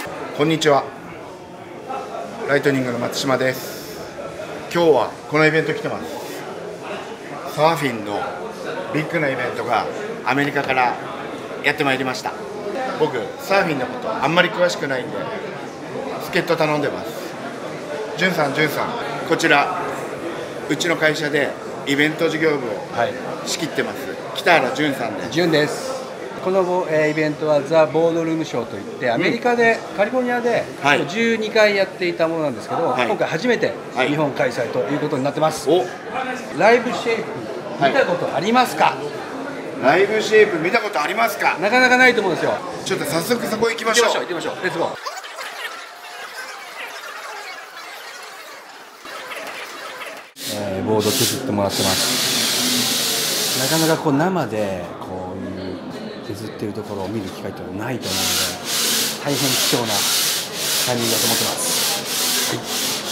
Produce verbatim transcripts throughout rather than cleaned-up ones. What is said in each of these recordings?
こんにちは、ライトニングの松島です。今日はこのイベント来てます。サーフィンのビッグなイベントがアメリカからやってまいりました。僕サーフィンのことあんまり詳しくないんで助っ人頼んでます。じゅんさん、じゅんさん、こちらうちの会社でイベント事業部を仕切ってます、はい、北原じゅんさんです。 じゅんです。このイベントはザ・ボードルームショーといってアメリカで、うん、カリフォルニアでじゅうにかいやっていたものなんですけど、はい、今回初めて日本開催ということになってます、はい、ライブシェイプ見たことありますか？はい、 ライブシェイプ見たことありますか？ なかなかないと思うんですよ。 ちょっと早速そこ行きましょう。 行きましょう行きましょう。レッツゴー。えー、ボード削ってもらってます。なかなかこう生でこういう削ってるところを見る機会ってないと思うので大変貴重なタイミングだと思ってます。はい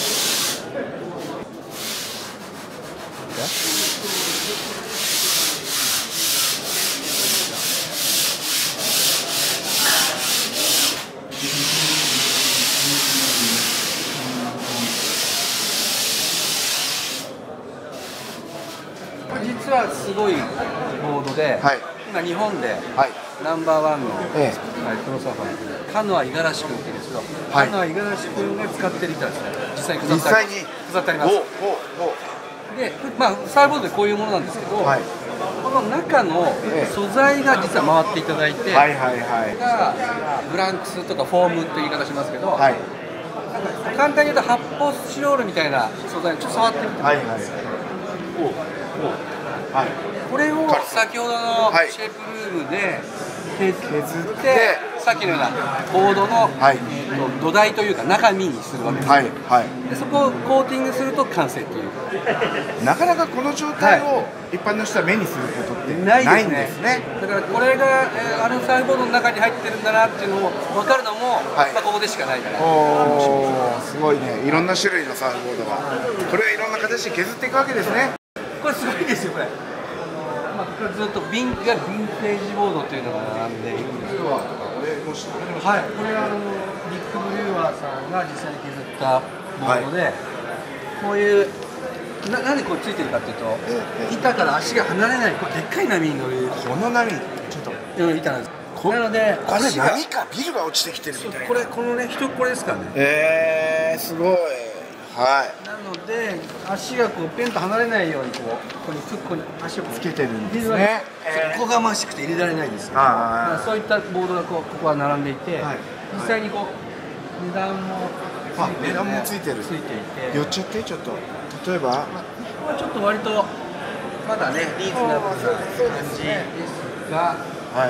実はすごいボードで、はい、今日本でナンバーワンの、ええ、プロサーファーのカノア五十嵐君っていうんですけど、はい、カノア五十嵐君が使ってる板ですね。実際に飾ってあります。飾ってあります。で、まあサーフボードでこういうものなんですけど、はい、この中の素材が実は回っていただいて、はいはいはい、がブランクスとかフォームって言い方しますけど、はい、簡単に言うと発泡スチロールみたいな素材をちょっと触ってみてください。はいはい、おはい、これを先ほどのシェイプルームで削って、さっきのようなボードの、はい、えー、と土台というか中身にするわけです、はいはい、でそこをコーティングすると完成という。 なかなかこの状態を一般の人は目にすることってないんですね。 だからこれが、えー、あのサーフボードの中に入ってるんだなっていうのを分かるのも、はい、まあ、ここでしかないから。 おー、すごいね。いろんな種類のサーフボードがこれはいろんな形で削っていくわけですね。 これすごいですよ。これ、まあ、これずっとヴィン、ヴィンテージボードというのが並んでいるんですけど、はい、これはあのビッグブリュワーさんが実際に削ったボードで、はい、こういうな、なんでこうついてるかっていうと、ええ、板から足が離れない、これでっかい波に乗る、 この波ちょっと板なんです。なのでこれ波かビルが落ちてきてるみたいな。 これこのね人これですからね。 えー、すごい。はい、 なので足がこうペンと離れないようにこうここにフックに足をつけてるんですね。 ここがましくて入れられないんですよ。あ、そういったボードがこうここは並んでいて、はい、実際にこう値段もついて、ね、 値段もついてる。ついていて。寄っちゃってちょっと例えば。まあ、ここはちょっと割とまだねリーズナブルな感じですが、はいはい。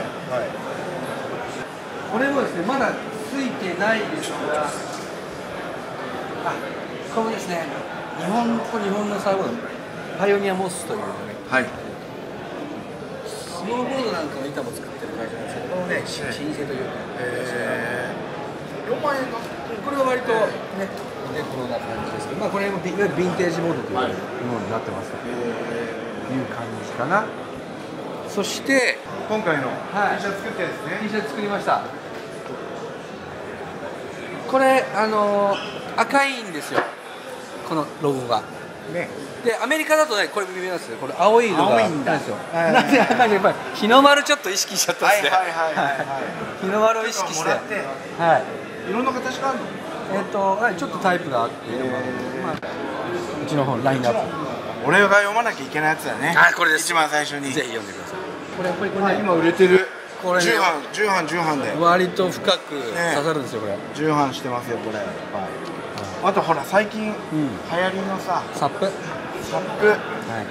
これもですねまだついてないですが、あ。これですね、日本こ日本のサーフボードパイオニアモスという、ね、はい、スノーボードなんかの板も作ってる会社なんですけど、このね、老舗というか、えー、よんまんえんのこれは割とね、レトロな感じですけど、まあ、これもいわゆるヴィンテージボードというものになってますという感じかな。そして今回の T シャツ作ってですね、 T シャツ作りました。これあのー、赤いんですよ。このロゴが、ね、でアメリカだとねこれ見えますよ。これ青いのがなんですよ。なんで赤いのやっぱり日の丸ちょっと意識しちゃったんですね。日の丸を意識して、はい。 いろんな形があるの？ えっとちょっとタイプがあって、まあ、うちの方ラインナップ。 俺が読まなきゃいけないやつだね。 あ、これです。 一番最初に。 ぜひ読んでください。これやっぱりこれね、 今売れてる。これじゅうはん、じゅうはん、じゅうはんで。 割と深く刺さるんですよこれ。 じゅうはんしてますよこれ。はい。あとほら最近、うん、流行りのさサップサップ、はい、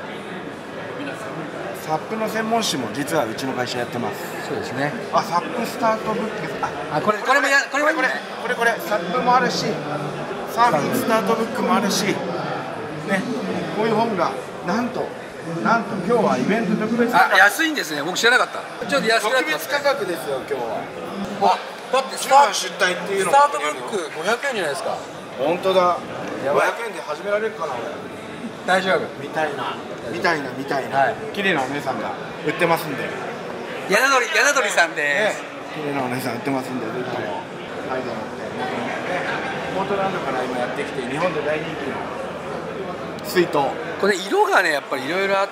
サップの専門誌も実はうちの会社やってます。 そうですね。 あ、サップスタートブック、 あ、これこれもやこれもこれこれこれサップもあるしサーフィンスタートブックもあるしね、こういう本がなんとなんと今日はイベント特別価格。 あ、安いんですね。僕知らなかった。ちょっと安くなってます。 特別価格ですよ今日は。あ、 だってスタート出退っていうのスタートブックごひゃくえんじゃないですか。 本当だ。ごひゃくえんで始められるかな俺。 大丈夫。 みたいなみたいなみたいな、はい、綺麗なお姉さんが売ってますんで。 柳鳥柳鳥さんです。 綺麗なお姉さん売ってますんでぜひとも。 ハイデンってポートランドから今やってきて日本で大人気の水筒。 これ色がねやっぱりいろいろあって、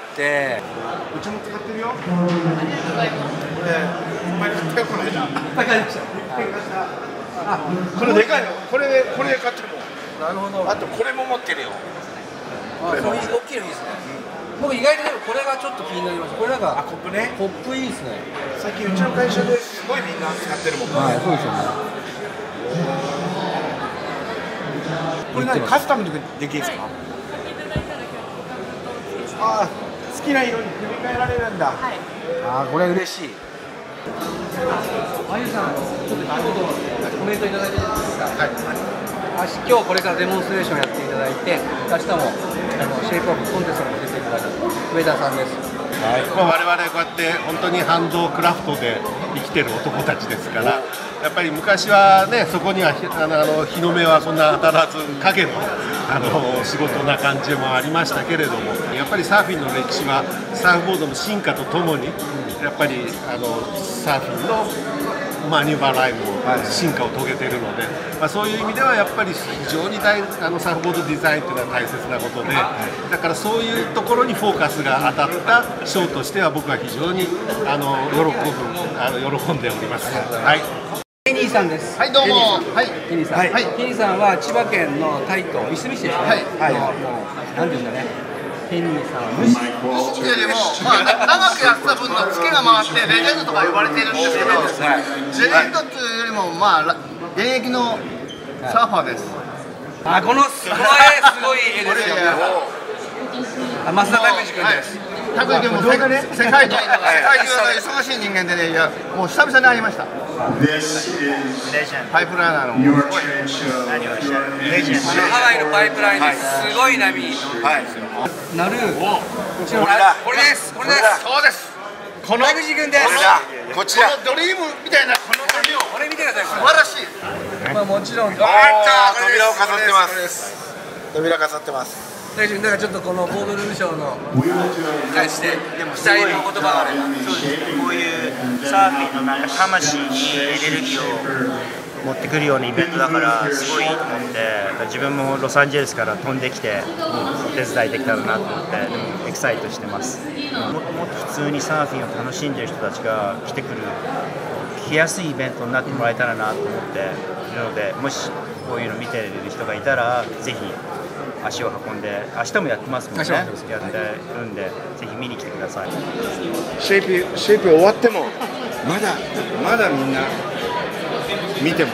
うちも使ってるよ。これいっぱい買ったよこの間。いっぱい買いました。あ、これでかいの。これでこれで買ってるもん。 なるほど。 あとこれも持ってるよ。 あ、そういう大きいのいいですね。僕意外とでもこれがちょっと気になりました。これなんかあ、コップね。 コップいいですね。 最近うちの会社ですごいみんな使ってるもん。 はい、そうですよね。 これ何カスタムでできるんですか？ああ、好きな色に組み替えられるんだ。はい。 ああ、これ嬉しい。あゆさん、ちょっと一言コメントいただいていいですか？はい。今日これからデモンストレーションやっていただいて、明日もあのシェイプオフコンテストに出ていただく上田さんです。 はい、まあ、我々こうやって本当にハンドクラフトで生きてる男たちですから、やっぱり昔はね、そこにはあのあの日の目はそんな当たらず影のあの仕事な感じもありましたけれども、やっぱりサーフィンの歴史はサーフボードの進化とともにやっぱりあのサーフィンのマニューバーライフも進化を遂げているので、まあ、そういう意味ではやっぱり非常に大あのサーフボードデザインというのは大切なことで、だからそういうところにフォーカスが当たったショーとしては僕は非常にあの喜ぶあの喜んでおります。はい。 ケニーさんです。 はい、どうも。はい。 ケニーさん。はい。ケニーさんは千葉県の台東いすみ市ですね。はい。はい。もうなんですかね。ケニーさんは無視。 いやでも、まあ、長くやってた分のツケが回ってレジェンドとか呼ばれてるんですけど、レジェンドっていうよりもまあ現役のサーファーです。 あ、このすごいすごい絵ですよ。あ、増田拓司君です。 拓司君も世界中世界中忙しい人間でね、いやもう久々に会いました。パイプライナーの何をおっしゃるレジェンド。 ハワイのパイプラインですごい波。はい。なる。こちらこれです。これです。 そうです。 この拓司君です。 こちら。ドリームみたいなこの波を。 これ見てください。 素晴らしい。 まあもちろん。 扉を飾ってます。扉飾ってます。 大臣、だからちょっとこのボードルームショーの対して期待の言葉があれば。 そうですね、こういうサーフィンのなんか魂にエネルギーを持ってくるようなイベントだからすごいいいと思って、自分もロサンゼルスから飛んできてお手伝いできたらなと思って、でもエキサイトしてます。もっともっと普通にサーフィンを楽しんでる人たちが来てくる来やすいイベントになってもらえたらなと思っているので、もしこういうの見てる人がいたらぜひ足を運んで、明日もやってますもんね、やってるんで、ぜひ見に来てください。 シェイプ、シェイプ終わっても、まだ、まだみんな見てます。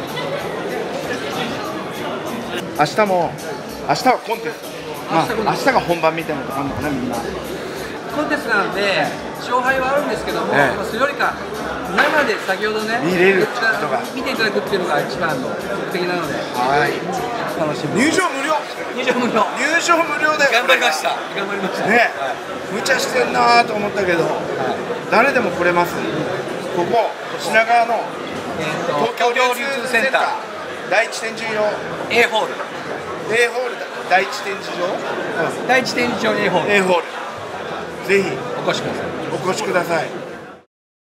明日も、明日はコンテスト。まあ、明日が本番みたいなのがあるのかな、みんな。 コンテストなので、勝敗はあるんですけども、ええ、それよりか、生で先ほどね、 見れることが見ていただくっていうのが一番の目的なので、 はい、 楽しみ。 入場無料。 入場無料。 入場無料で頑張りました。頑張りました。 ね、無茶してんなと思ったけど、誰でも来れます。ここ品川の東京流通センター第一展示場 A ホール。 A ホール第一展示場。 第一展示場 A ホール。 A ホール。ぜひお越しください。 お越しください。